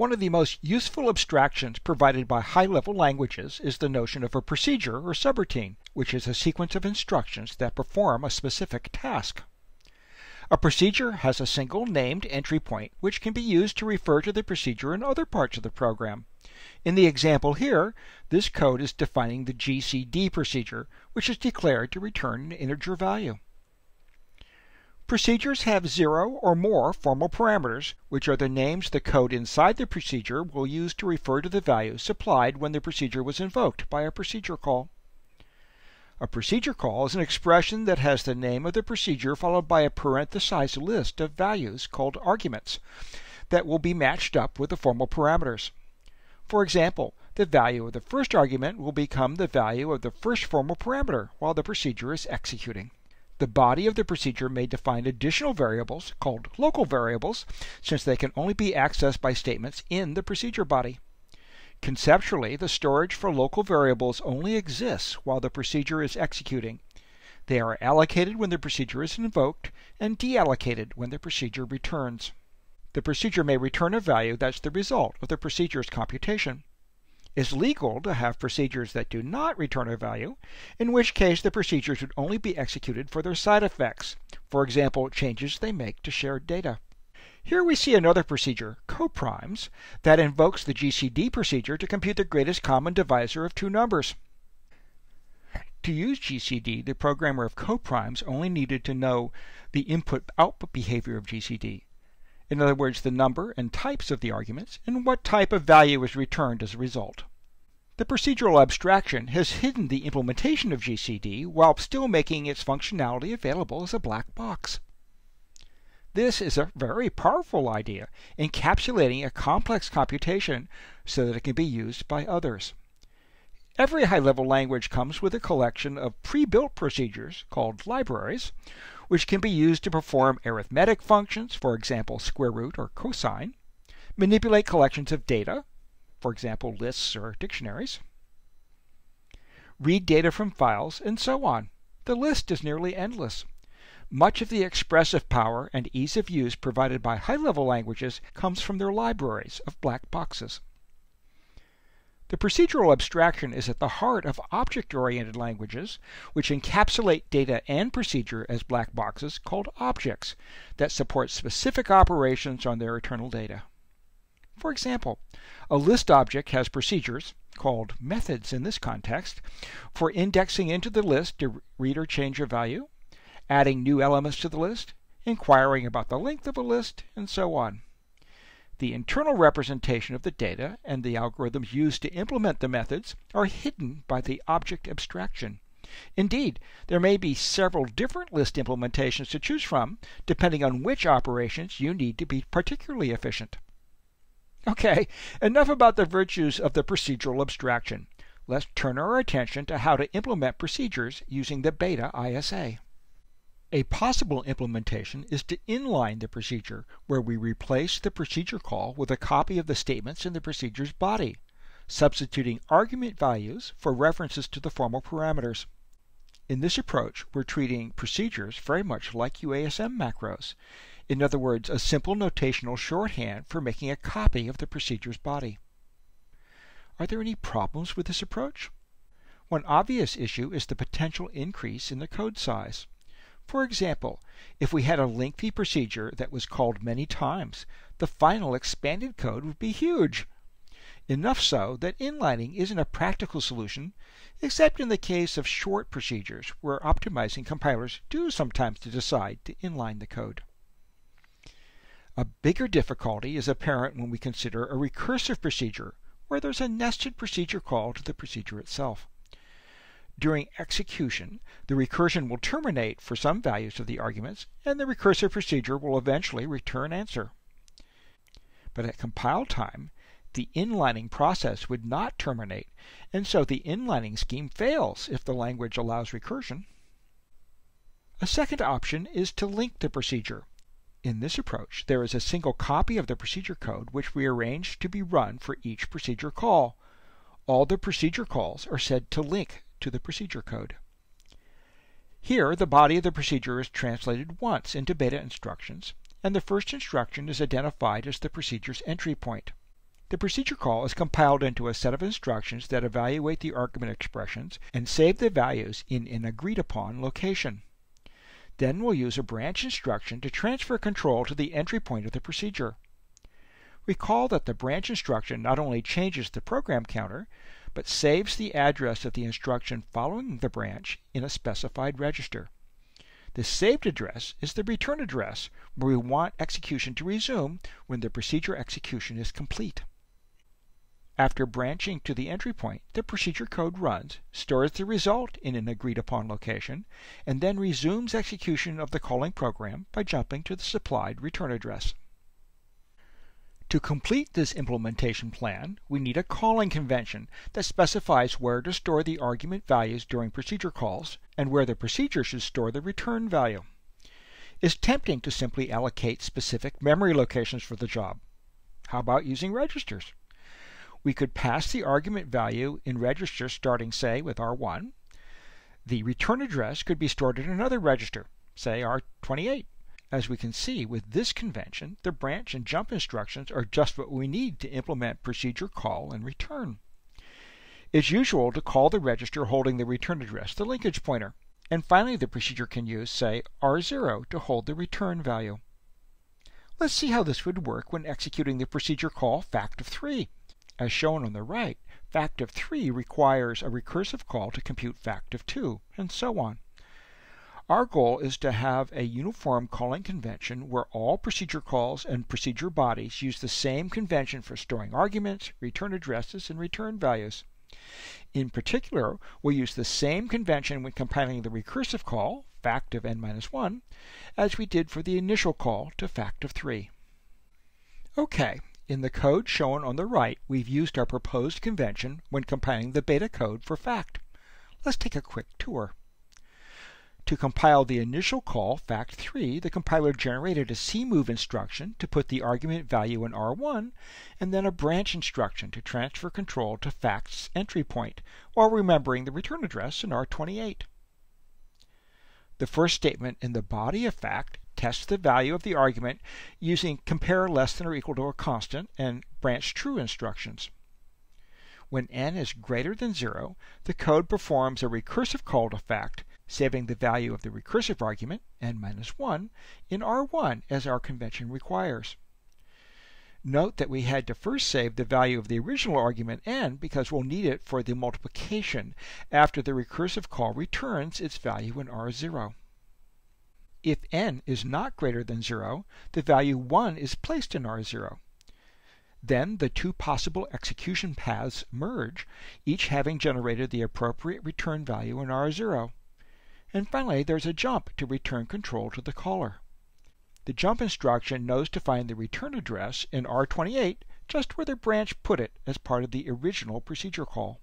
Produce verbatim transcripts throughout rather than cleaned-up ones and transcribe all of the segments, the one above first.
One of the most useful abstractions provided by high-level languages is the notion of a procedure or subroutine, which is a sequence of instructions that perform a specific task. A procedure has a single named entry point which can be used to refer to the procedure in other parts of the program. In the example here, this code is defining the G C D procedure, which is declared to return an integer value. Procedures have zero or more formal parameters, which are the names the code inside the procedure will use to refer to the value supplied when the procedure was invoked by a procedure call. A procedure call is an expression that has the name of the procedure followed by a parenthesized list of values called arguments that will be matched up with the formal parameters. For example, the value of the first argument will become the value of the first formal parameter while the procedure is executing. The body of the procedure may define additional variables called local variables, since they can only be accessed by statements in the procedure body. Conceptually, the storage for local variables only exists while the procedure is executing. They are allocated when the procedure is invoked and deallocated when the procedure returns. The procedure may return a value that's the result of the procedure's computation. It's legal to have procedures that do not return a value, in which case the procedures would only be executed for their side effects, for example, changes they make to shared data. Here we see another procedure, coprimes, that invokes the G C D procedure to compute the greatest common divisor of two numbers. To use G C D, the programmer of coprimes only needed to know the input-output behavior of G C D. In other words, the number and types of the arguments, and what type of value is returned as a result. The procedural abstraction has hidden the implementation of G C D while still making its functionality available as a black box. This is a very powerful idea, encapsulating a complex computation so that it can be used by others. Every high-level language comes with a collection of pre-built procedures called libraries, which can be used to perform arithmetic functions, for example square root or cosine, manipulate collections of data, for example lists or dictionaries, read data from files, and so on. The list is nearly endless. Much of the expressive power and ease of use provided by high-level languages comes from their libraries of black boxes. The procedural abstraction is at the heart of object-oriented languages, which encapsulate data and procedure as black boxes called objects that support specific operations on their internal data. For example, a list object has procedures, called methods in this context, for indexing into the list to read or change a value, adding new elements to the list, inquiring about the length of a list, and so on. The internal representation of the data and the algorithms used to implement the methods are hidden by the object abstraction. Indeed, there may be several different list implementations to choose from, depending on which operations you need to be particularly efficient. Okay, enough about the virtues of the procedural abstraction. Let's turn our attention to how to implement procedures using the beta I S A. A possible implementation is to inline the procedure, where we replace the procedure call with a copy of the statements in the procedure's body, substituting argument values for references to the formal parameters. In this approach, we're treating procedures very much like U A S M macros. In other words, a simple notational shorthand for making a copy of the procedure's body. Are there any problems with this approach? One obvious issue is the potential increase in the code size. For example, if we had a lengthy procedure that was called many times, the final expanded code would be huge. Enough so that inlining isn't a practical solution, except in the case of short procedures where optimizing compilers do sometimes decide to inline the code. A bigger difficulty is apparent when we consider a recursive procedure, where there's a nested procedure call to the procedure itself. During execution, the recursion will terminate for some values of the arguments, and the recursive procedure will eventually return answer. But at compile time, the inlining process would not terminate, and so the inlining scheme fails if the language allows recursion. A second option is to link the procedure. In this approach, there is a single copy of the procedure code which we arrange to be run for each procedure call. All the procedure calls are said to link to the procedure code. Here, the body of the procedure is translated once into beta instructions, and the first instruction is identified as the procedure's entry point. the procedure call is compiled into a set of instructions that evaluate the argument expressions and save the values in an agreed-upon location. Then we'll use a branch instruction to transfer control to the entry point of the procedure. Recall that the branch instruction not only changes the program counter, but saves the address of the instruction following the branch in a specified register. The saved address is the return address, where we want execution to resume when the procedure execution is complete. After branching to the entry point, the procedure code runs, stores the result in an agreed-upon location, and then resumes execution of the calling program by jumping to the supplied return address. To complete this implementation plan, we need a calling convention that specifies where to store the argument values during procedure calls and where the procedure should store the return value. It's tempting to simply allocate specific memory locations for the job. How about using registers? We could pass the argument value in registers starting, say, with R one. The return address could be stored in another register, say R twenty-eight. As we can see with this convention, the branch and jump instructions are just what we need to implement procedure call and return. It's usual to call the register holding the return address the linkage pointer, and finally the procedure can use, say, R zero to hold the return value. Let's see how this would work when executing the procedure call fact of three. As shown on the right, fact of three requires a recursive call to compute fact of two, and so on. Our goal is to have a uniform calling convention where all procedure calls and procedure bodies use the same convention for storing arguments, return addresses, and return values. In particular, we'll use the same convention when compiling the recursive call, fact of n minus one, as we did for the initial call to fact of three. Okay, in the code shown on the right, we've used our proposed convention when compiling the beta code for fact. Let's take a quick tour. To compile the initial call, fact three, the compiler generated a cmove instruction to put the argument value in R one, and then a branch instruction to transfer control to fact's entry point, while remembering the return address in R twenty-eight. The first statement in the body of fact tests the value of the argument using compare less than or equal to a constant and branch true instructions. When n is greater than zero, the code performs a recursive call to fact, saving the value of the recursive argument, n minus one, in R one as our convention requires. Note that we had to first save the value of the original argument n because we'll need it for the multiplication after the recursive call returns its value in R zero. If n is not greater than zero, the value one is placed in R zero. Then the two possible execution paths merge, each having generated the appropriate return value in R zero. And finally, there's a jump to return control to the caller. The jump instruction knows to find the return address in R twenty-eight just where the branch put it as part of the original procedure call.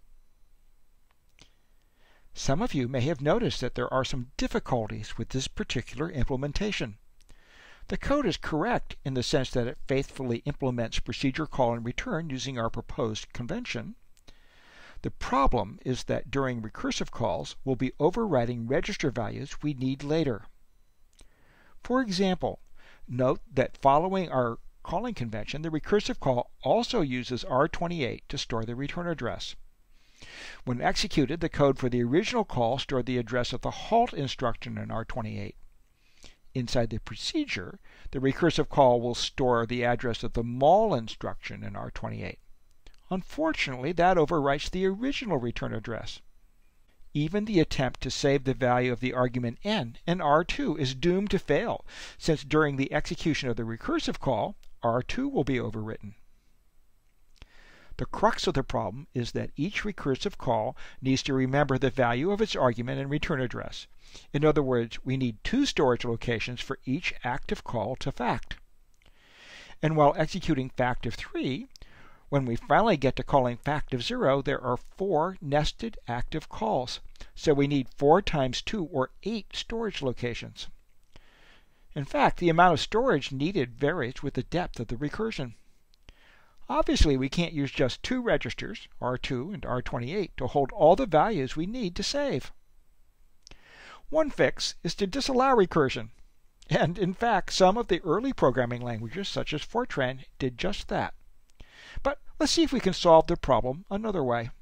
Some of you may have noticed that there are some difficulties with this particular implementation. The code is correct in the sense that it faithfully implements procedure call and return using our proposed convention. The problem is that during recursive calls, we'll be overriding register values we need later. For example, note that following our calling convention, the recursive call also uses R twenty-eight to store the return address. When executed, the code for the original call stored the address of the halt instruction in R twenty-eight. Inside the procedure, the recursive call will store the address of the mul instruction in R twenty-eight. Unfortunately, that overwrites the original return address. Even the attempt to save the value of the argument n in R two is doomed to fail, since during the execution of the recursive call, R two will be overwritten. The crux of the problem is that each recursive call needs to remember the value of its argument and return address. In other words, we need two storage locations for each active call to fact. And while executing fact of three, when we finally get to calling fact of zero, there are four nested active calls, so we need four times two, or eight storage locations. In fact, the amount of storage needed varies with the depth of the recursion. Obviously, we can't use just two registers, R two and R twenty-eight, to hold all the values we need to save. One fix is to disallow recursion, and in fact, some of the early programming languages, such as Fortran, did just that. But let's see if we can solve the problem another way.